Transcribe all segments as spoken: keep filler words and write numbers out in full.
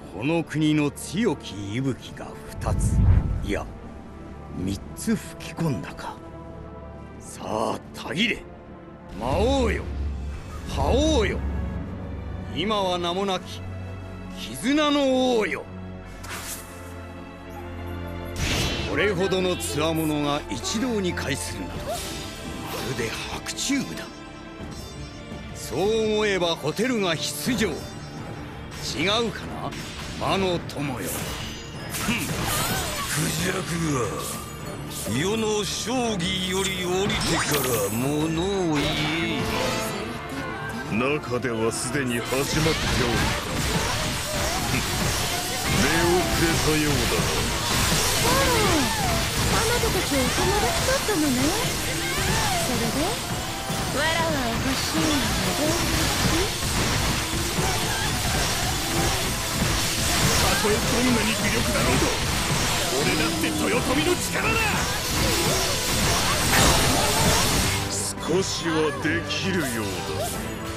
この国の強き息吹が二つ、いや三つ吹き込んだか。さあたぎれ、魔王よ、覇王よ、今は名もなき絆の王よ。これほどの強者が一堂に会するなど、まるで白昼だ。そう思えばホテルが必要。違うかな、魔の友よ。 クジャクが世の将棋より降りてから物を言え。 中ではすでに始まっておる。出遅れたようだ。 彼女たちお友達だったのね。それでわらわは欲しいのたとえどんなに微力だろうと、俺だって豊臣の力だ。少しはできるようだ。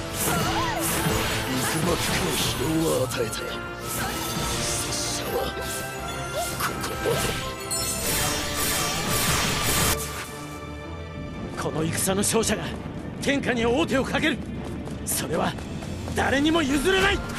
渦巻くの疲労は与えて、拙者はここまで。 この戦の勝者が天下に王手をかける。それは誰にも譲れない。こ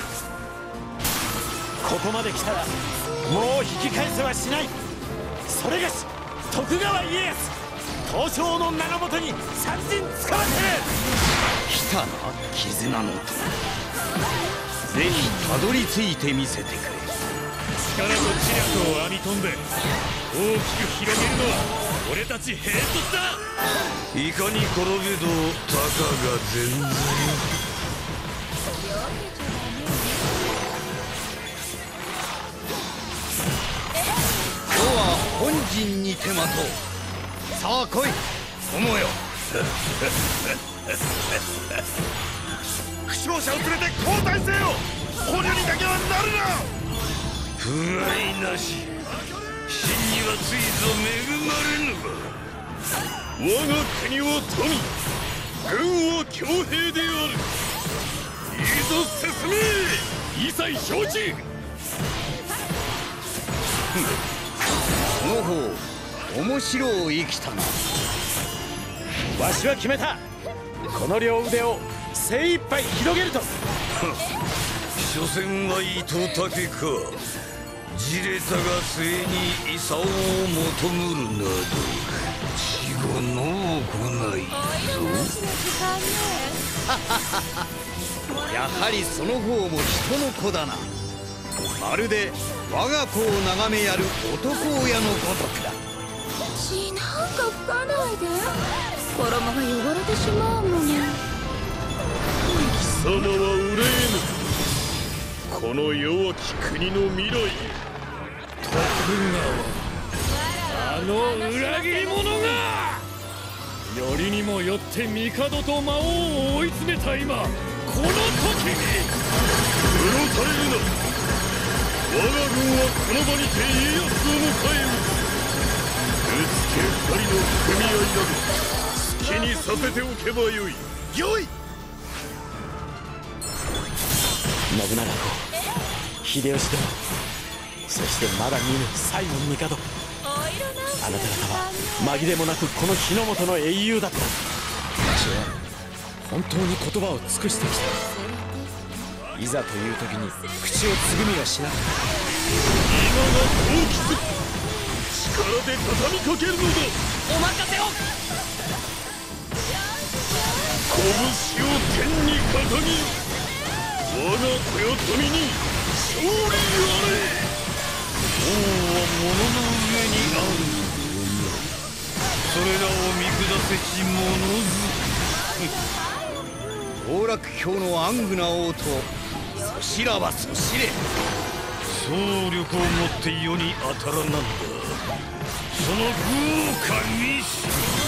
こまで来たらもう引き返せはしない。それがし徳川家康、東照の名のもとに三陣つかませる。 来たな、絆の友。ぜひたどり着いてみせてくれ。 力と知略を編み込んで大きく広げるのは俺たち兵卒だ。 いかに転べどたかが全然。 今日は本陣にて待とう。さあ来い友よ。 負傷者を連れて交代せよ。捕虜にだけはなるな。 不甲斐なし、真にはついぞ恵まれぬわ。 我が国は富、軍は強兵である。いいぞ進め。一切承知。 その方面白い生きたな。 わしは決めた。この両腕を精一杯広げると。 所詮は糸竹か。じれたが末に功を求むるなど死後の行いぞ。 やはりその方も人の子だな。まるで我が子を眺めやる男親のごとくだ。 血なんか吹かないで。衣が汚れてしまうもの。 貴様は憂えぬ。この弱き国の未来へ。徳川、あの裏切り者がよりにもよって帝と魔王を追い詰めた今、この時にうろたれるな。我が軍はこの場にて家康を迎える。ぶつけ二人の組合など好きにさせておけばよい。よい。 信長公、秀吉殿、そしてまだ見ぬ西門帝、あなた方は紛れもなくこの日の本の英雄だった。私は本当に言葉を尽くしてきた。いざという時に口をつぐみはしなかった。 今が好機す。力で畳みかけるのだ。 お任せを。 拳を天に掲げ、我が豊臣に勝利あれ。 王は物の上にある。それらを見下せし者当落教の暗愚な王とそしらばそしれ。 総力をもって世に当たらなんだ。その豪華にし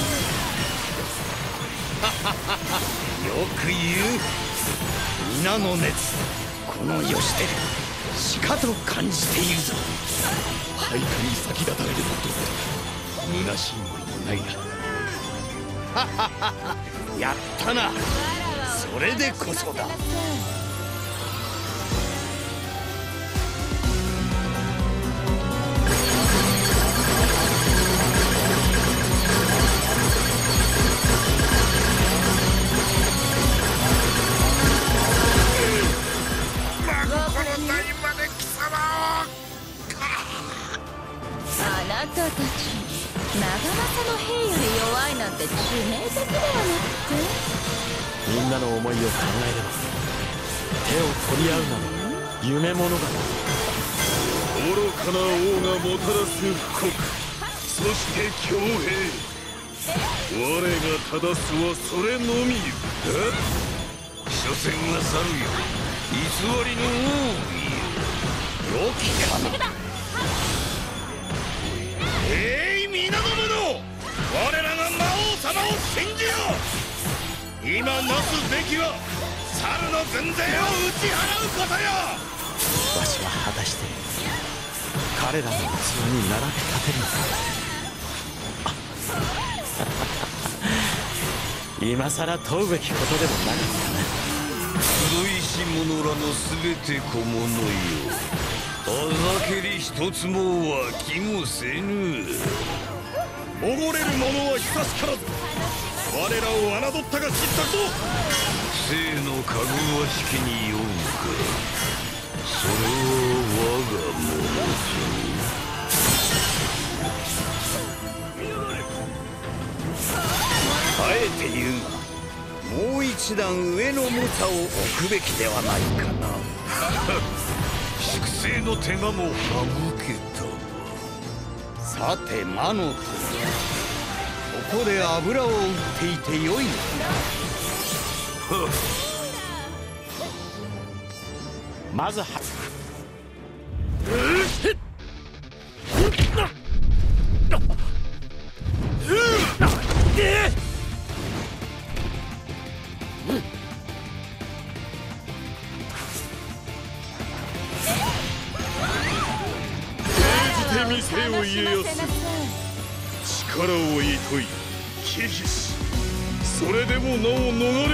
よく言う。皆の熱、この義輝しかと感じているぞ。 配下に先立たれることなど虚しいものもないな。 やったな。それでこそだ。 たち長政の兵より弱いなんて致命的ではなくて、 みんなの思いを考えれば手を取り合うなど夢物語。 愚かな王がもたらす富国、そして強兵。我が正すはそれのみよ。 え？所詮は猿よ、偽りの王よ。良きかな。 えい皆の者、我らが魔王様を信じよ。今なすべきは猿の軍勢を打ち払うことよ。 わしは果たして彼らの器に並び立てるのか。今さら問うべきことでもなかったな。 黒石者らの全て小物よ。あざけり一つも湧きもせぬ。 おごれる者は久しからず我らを侮ったが知ったぞ。 生のかぐわしきに酔うか。それは我がものぞ。 あえて言うが、もう一段上の猛者を置くべきではないかな。 粛清の手間も省けたわ。 さて魔の友、ここで油を売っていてよいのか。 まずは見せよ家康。力をいとい忌避し、それでもなお逃れぬ者よ。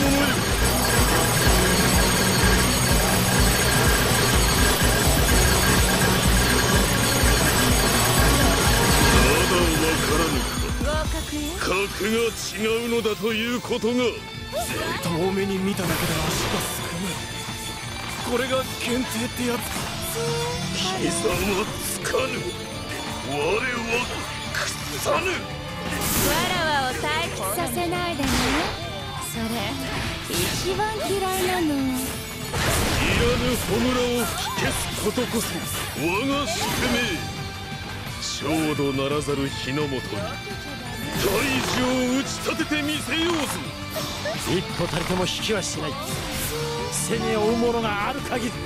まだわからぬか。格が違うのだということが。 遠目に見ただけで足がすくむ。これが検定ってやつか。 貴様つかぬ、我は腐さぬ。 わらわを退屈させないでね。それ一番嫌いなの。 いらぬ炎を吹き消すことこそ我が宿命。ちょうどならざる日のもとに大事を打ち立ててみせようぞ。 一歩たりとも引きはしない。背に追うものがある限り。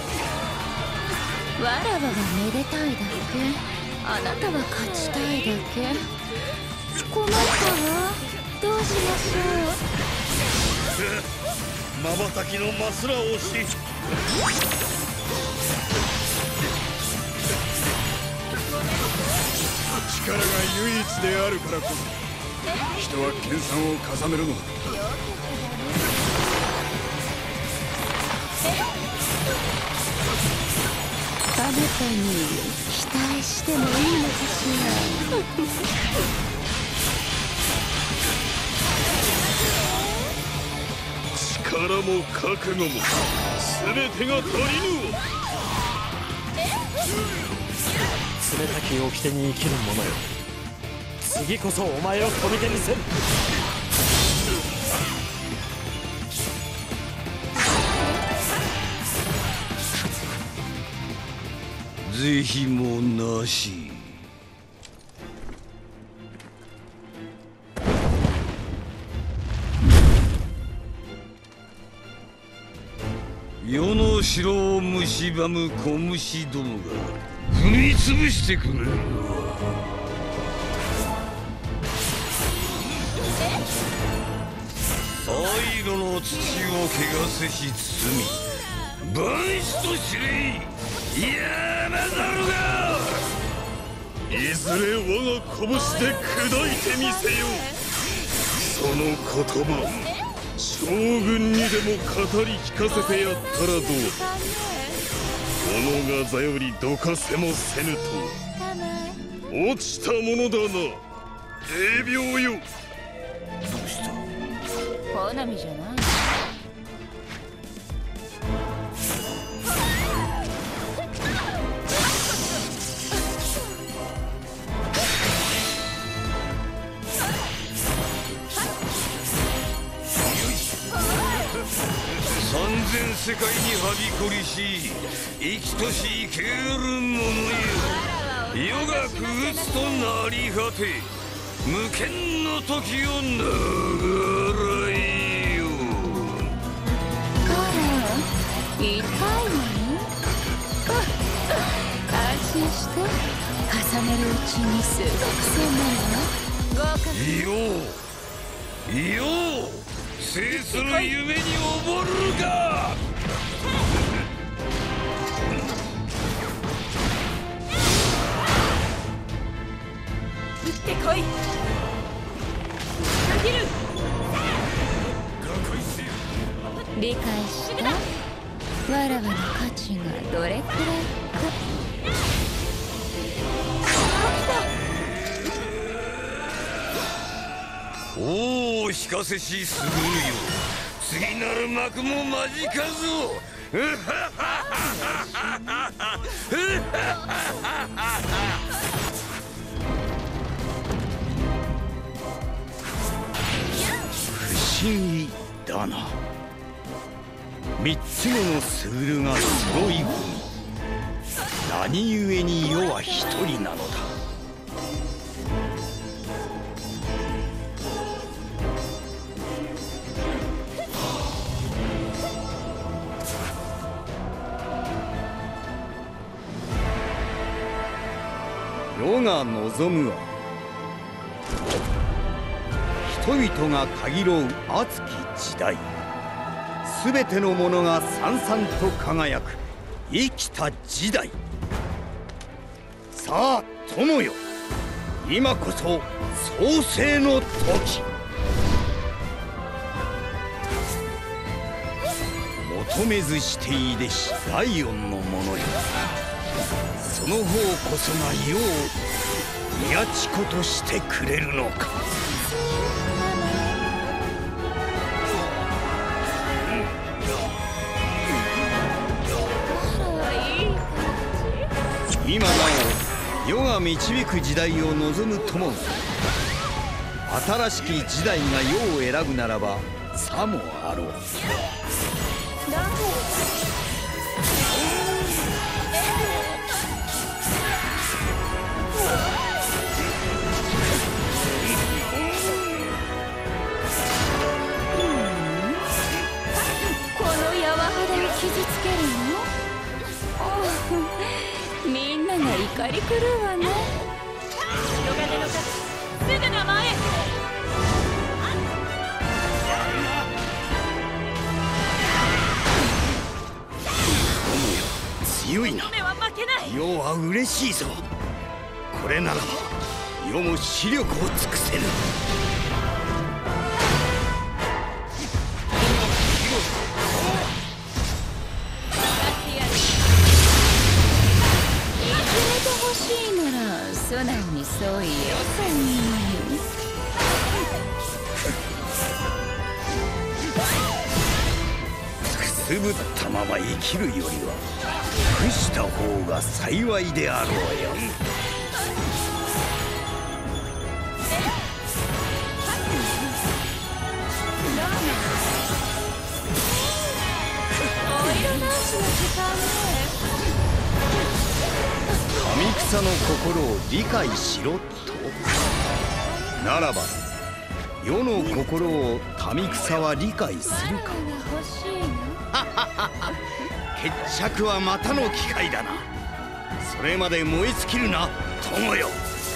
わらわがめでたいだけ、あなたは勝ちたいだけ。困ったわ。どうしましょう。 まばたきのマスラをし、 力が唯一であるからこそ人は研鑽を重ねるのだ。 あなたに期待してもいいのかしら。力も覚悟も全てが足りぬわ。 冷たき掟に生きる者よ。次こそお前を止めてみせる。 是非もなし。世の城を蝕む小虫どもが踏み潰してくれるわ。灰色の土を汚せし罪、万死と知れ。やめざるが。 いずれ我が拳で砕いてみせよう。その言葉、将軍にでも語り聞かせてやったらどう。己が座よりどかせもせぬと落ちたものだな。霊廟よ。 どうした？ 好みじゃない。 びこりし生きとし生ける者よ、世がくうつとなり果て無権の時を長らえよ。 あら、痛いわね。安心して、重ねるうちに数学生なるわ。合格ようよう、制する夢に溺るか。 撃ってこい。かける。 理解した？わらわの価値がどれくらいか。 おお、引かせしすぐるよ。次なる幕も間近ぞ。 不思議だな。三つものスグルが揃い踏み、何故に世は一人なのだ。世が望むは人々がたぎろう熱き時代、すべてのものがさんさんと輝く生きた時代。さあ友よ、今こそ創世の時。求めずしていいでし第四のものよ。その方こそが世を宮地子としてくれるのか。今なお世が導く時代を望む友が、新しき時代が世を選ぶならばさもあろう。 この柔肌を傷つけるの？みんなが怒り狂うわね。 白金の数、すぐ名前。 強いな。 目は負けない。 世は嬉しいぞ。これならば世も視力を尽くせる。 欲しいなら素直にそう言えばいいのに。 くすぶったまま生きるよりは伏した方が幸いであろうよ。 お色直しの時間ね。 神草の心を理解しろとならば、世の心を民草は理解するか。 欲しいの？ 決着はまたの機会だな。それまで燃え尽きるな友よ。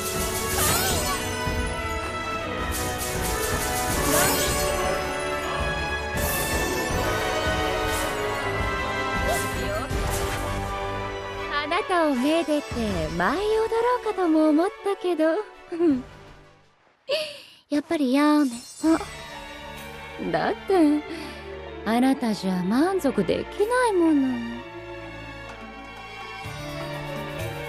あなたをめでて舞い踊ろうかとも思ったけどやっぱりやめた。だってあなたじゃ満足できないもの。